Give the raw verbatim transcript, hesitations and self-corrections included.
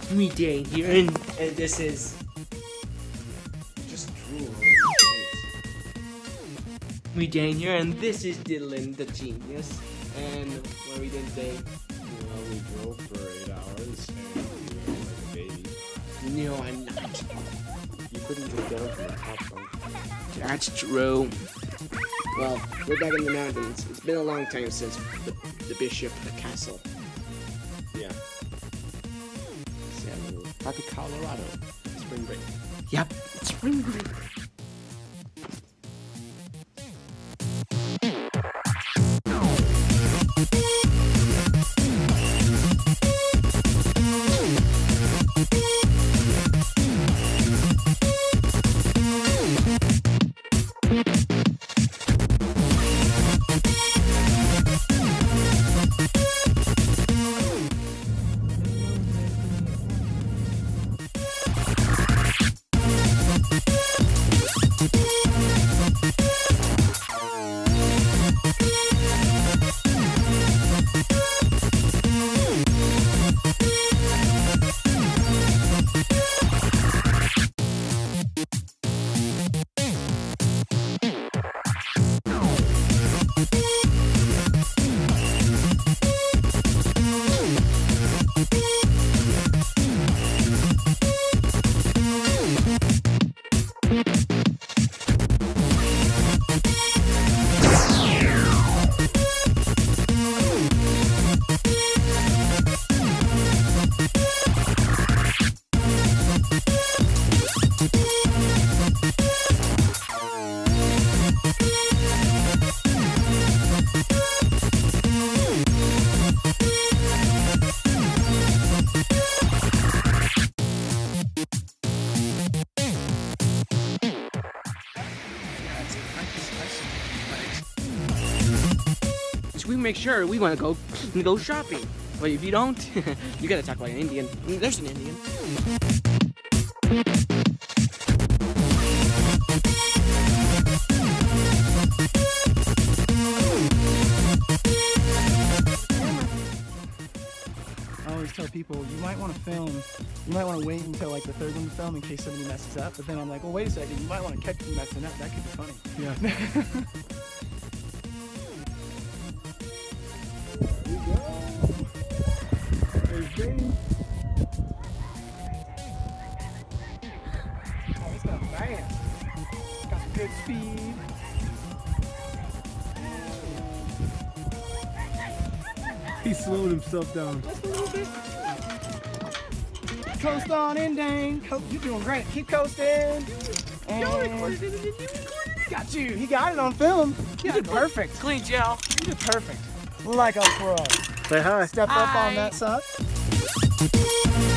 me Dane here, and, and this is just drool all over your face. me Dane here, and this is Dylan the genius. And what are we doing today? Well, we drove for eight hours and you were like a baby. No, I'm not. You couldn't get down from the top bunk. That's true. Well, we're back in the mountains. It's been a long time since the, the bishop, the castle. Yeah. So, Back to Colorado. Spring break. yep, it's spring break. We make sure we want to go go shopping. But if you don't, you gotta talk like an Indian. There's an Indian. I always tell people you might want to film, you might want to wait until like the third one to film in case somebody messes up. But then I'm like, well, wait a second, you might want to catch them messing up. That could be funny. Yeah. There's Dane. Oh, he's got fast. Got some good speed. He slowed himself down. Just a little bit. Coast on in, Dane. Co You're doing great. Keep coasting. And got you. He got it on film. You did perfect. Clean gel. You did perfect. Like a pro. Say hi. Step up Hi. on that side.